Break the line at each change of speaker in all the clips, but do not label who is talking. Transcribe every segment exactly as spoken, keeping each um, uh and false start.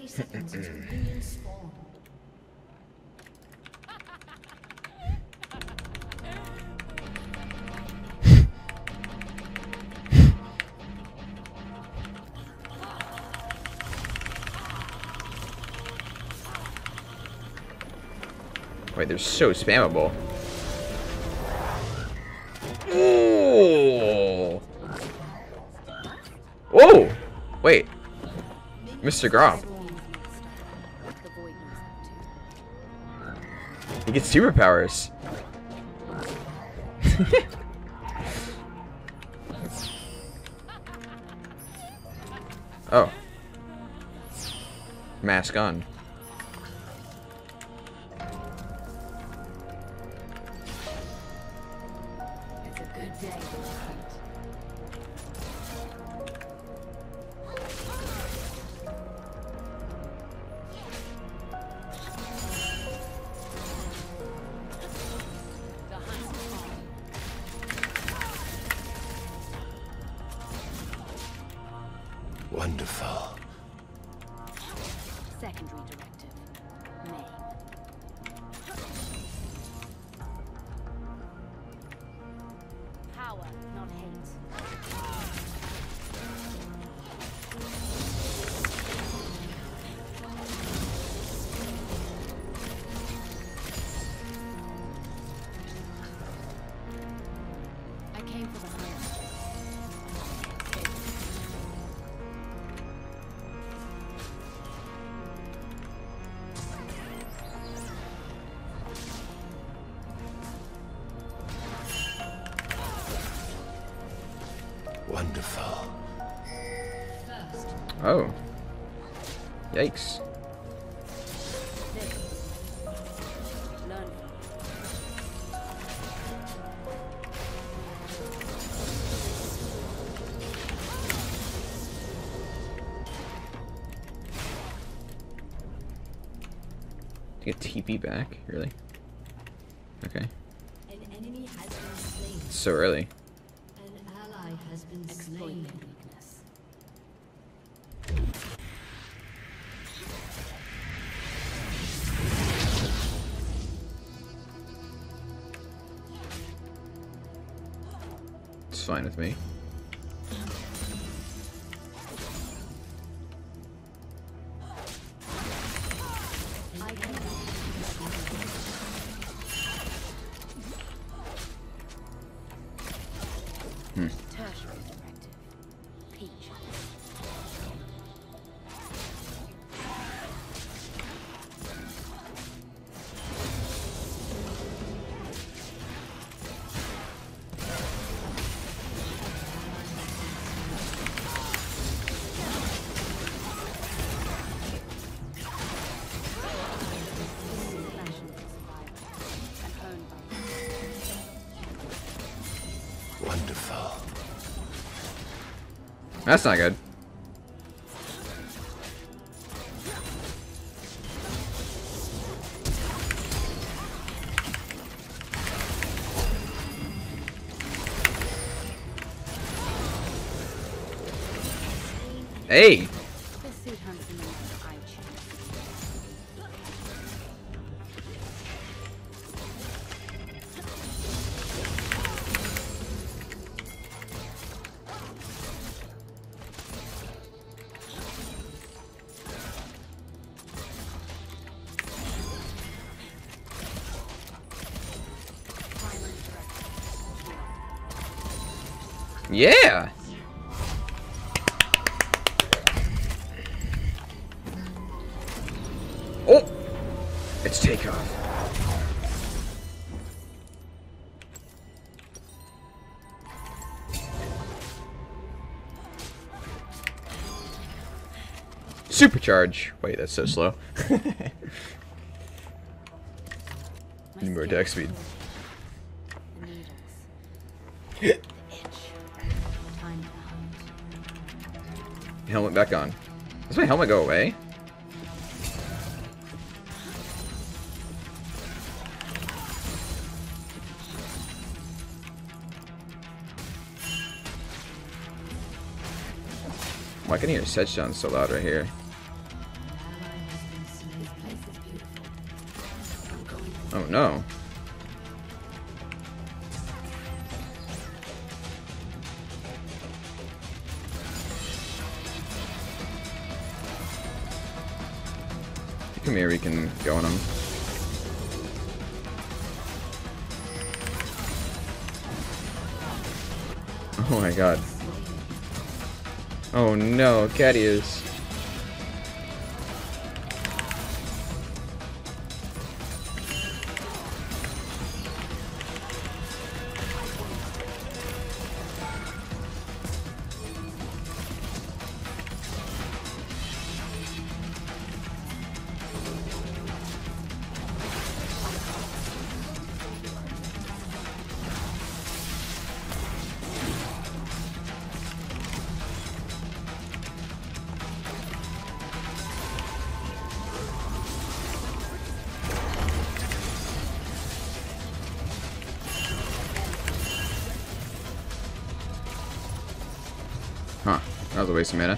thirty seconds until minions spawn.
Wait, they're so spammable. Oh! Whoa! Wait. Mister Gromp. He gets superpowers. Oh. Mask on.
It's a good day.
Wonderful.
Secondary directive. Name. Power, not hate. I came for the hunt.
Wonderful.
Oh. Yikes.
Learn.
To get T P back? Really? Okay.
An enemy has been slain.
So early.
An ally has been slain. Weakness.
It's fine with me. Hmm.
Tertiary directive. Peach.
Wonderful.
That's not good. Hey!
This suit hunts in the manner I choose.
Yeah! Oh! It's takeoff. Supercharge. Wait, that's so slow. Need more attack speed.
The needles. The itch. Time to hunt.
Helmet back on. Does my helmet go away? Why can I hear Sedge sound so loud right here? Oh no. Come here, we can go on him. Oh my god. Oh no, Cadius. Huh, that was a waste of mana.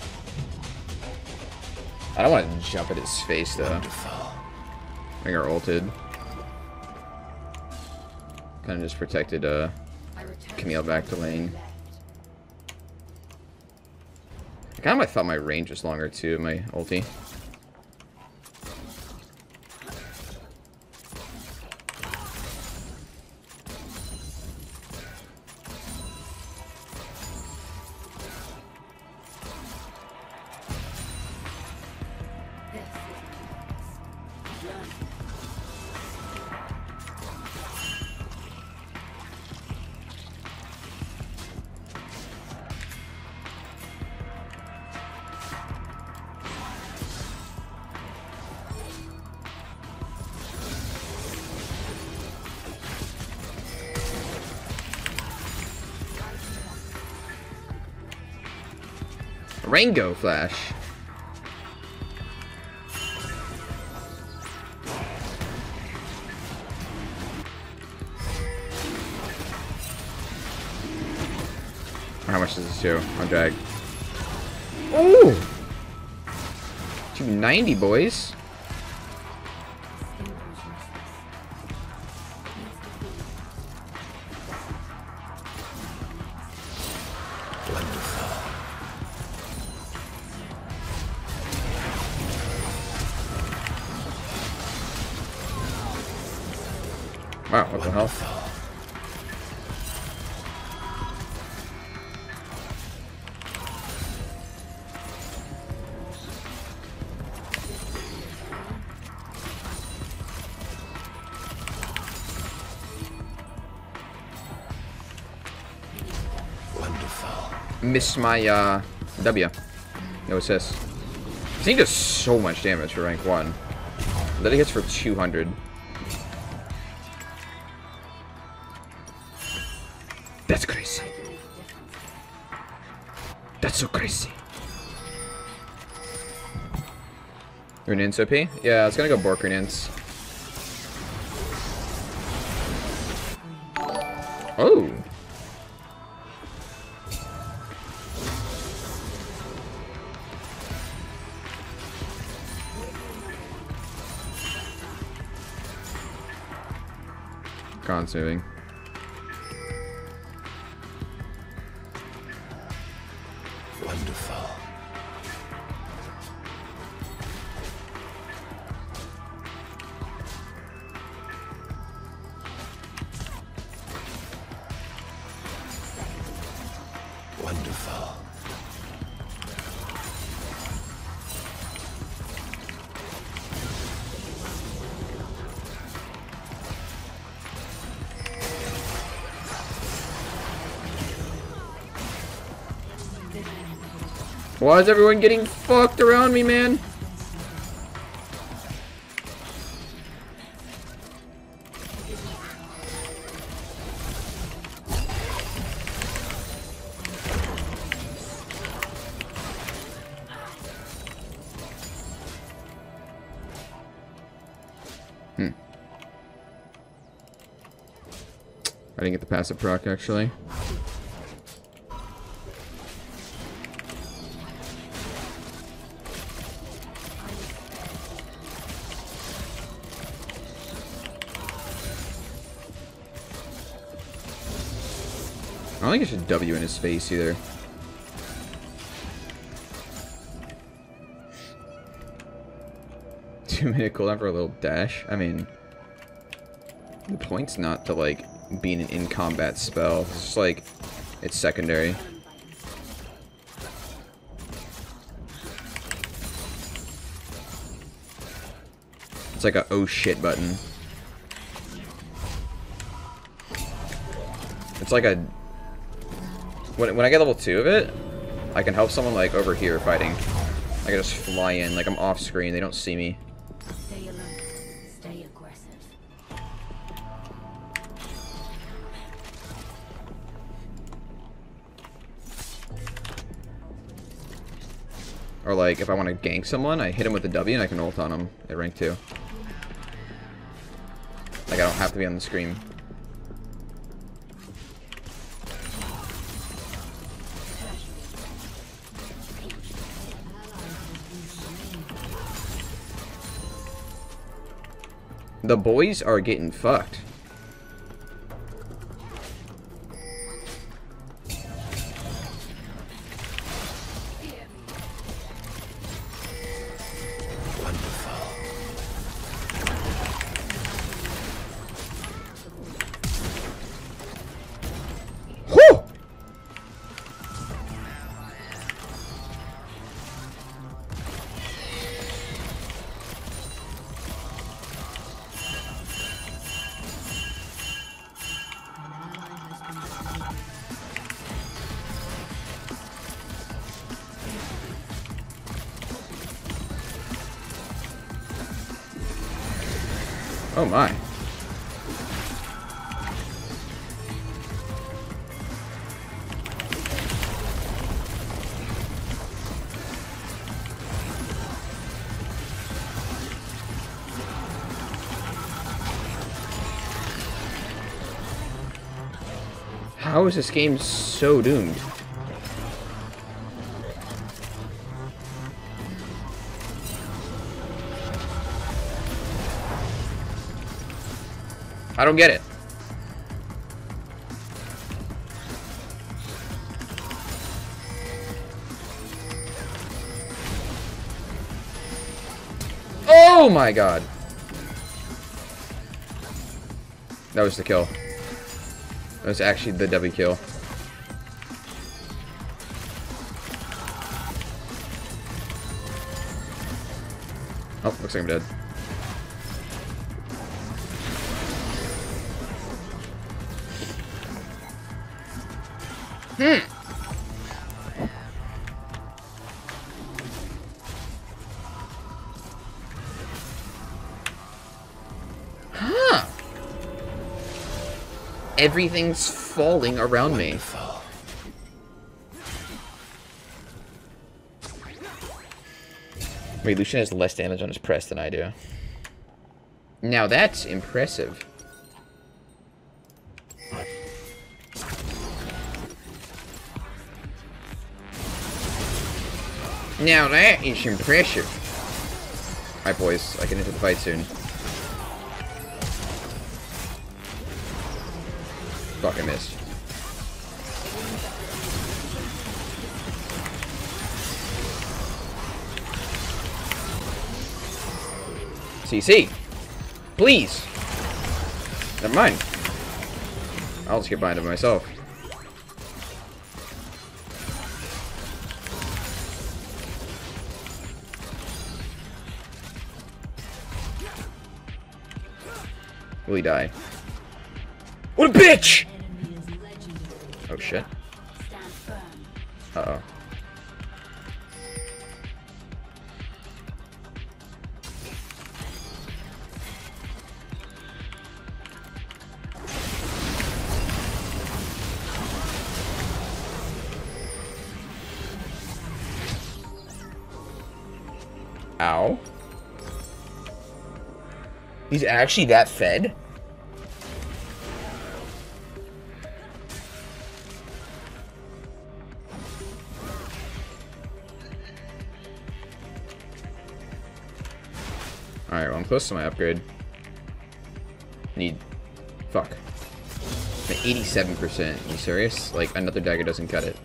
I don't want to jump at his face though.
Wonderful.
I think our ulted. Kind of just protected uh, Camille back to lane. I kind of thought my range was longer too, my ulti. Rango Flash. How much does this do on drag? Ooh! two ninety, boys. Wow, what the hell?
Wonderful.
Missed my uh, W. No assist. This thing does so much damage for rank one. Then it hits for two hundred. That's crazy. That's so crazy. Renance O P? Yeah, I was gonna go Bork Renance. Oh! Khan's moving.
Wonderful. Wonderful.
Why is everyone getting fucked around me, man? Hmm. I didn't get the passive proc, actually. don't think I should W in his face either. Two minute cooldown for a little dash. I mean, the point's not to like be an in combat spell. It's just like it's secondary. It's like a oh shit button. It's like a when when I get level two of it, I can help someone like over here fighting. I can just fly in like I'm off screen. They don't see me.
Stay alert. Stay aggressive.
Or like if I want to gank someone, I hit him with the W and I can ult on him at rank two. Like I don't have to be on the screen. The boys are getting fucked. Whew! Oh my. How is this game so doomed? I don't get it. Oh my god. That was the kill. That was actually the W kill. Oh, looks like I'm dead. Hmm. Huh. Everything's falling around me. Wait, Lucian has less damage on his press than I do. Now that's impressive. Now that is impressive. Alright boys, I can enter the fight soon. Fuck, I missed. C C! Please! Never mind. I'll just get behind it myself. Will he die? What a bitch! Oh shit. Uh-oh. Ow. He's actually that fed? Alright, well I'm close to my upgrade. Need... Fuck. An eighty-seven percent. Are you serious? Like, another dagger doesn't cut it.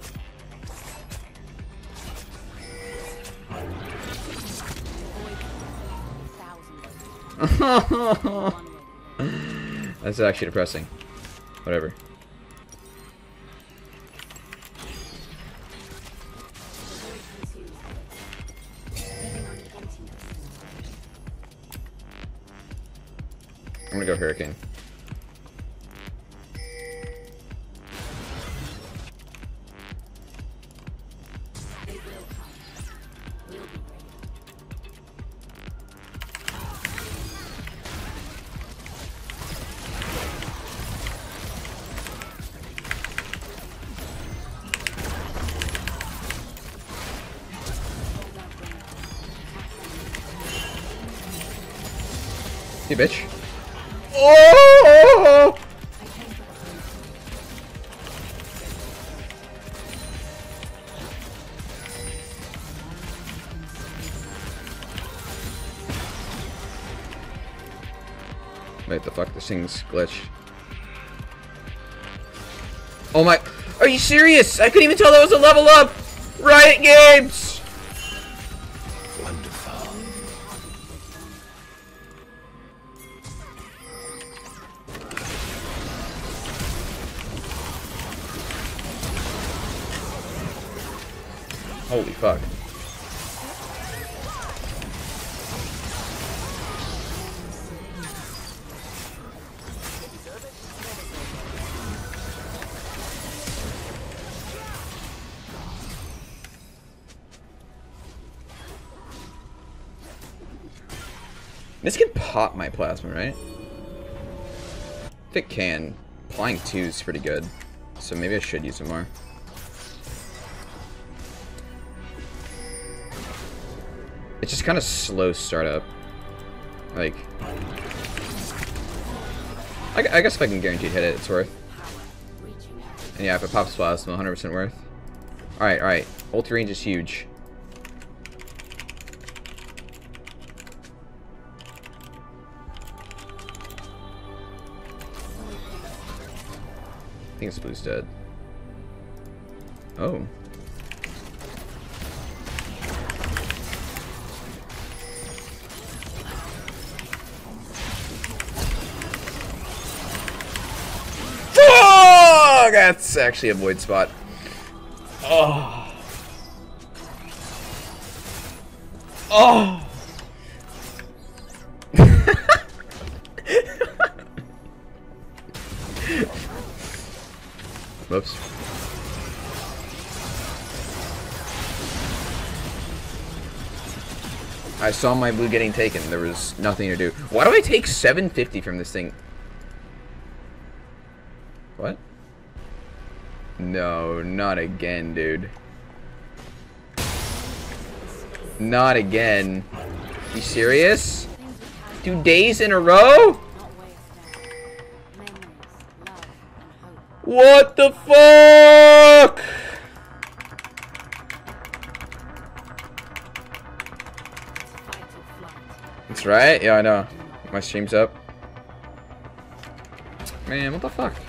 That's actually depressing. Whatever. I'm gonna go Hurricane. You bitch. Oh! Wait, the fuck? This thing's glitched. Oh my... Are you serious? I couldn't even tell that was a level up! Riot Games!
Wonderful.
Holy fuck. This can pop my plasma, right? If it can. Applying two is pretty good. So maybe I should use it more. It's just kind of slow startup. Like, I, I guess if I can guaranteed hit it, it's worth. And yeah, if it pops plasma, one hundred percent worth. Alright, alright. Ulti range is huge. I think this blue's dead. Oh. Oh, that's actually a void spot. Oh. Oh. Whoops. I saw my blue getting taken. There was nothing to do. Why do I take seven fifty from this thing? What? No, not again, dude. Not again. You serious? Two days in a row? What the fuck? That's right. Yeah, I know. My stream's up. Man, what the fuck?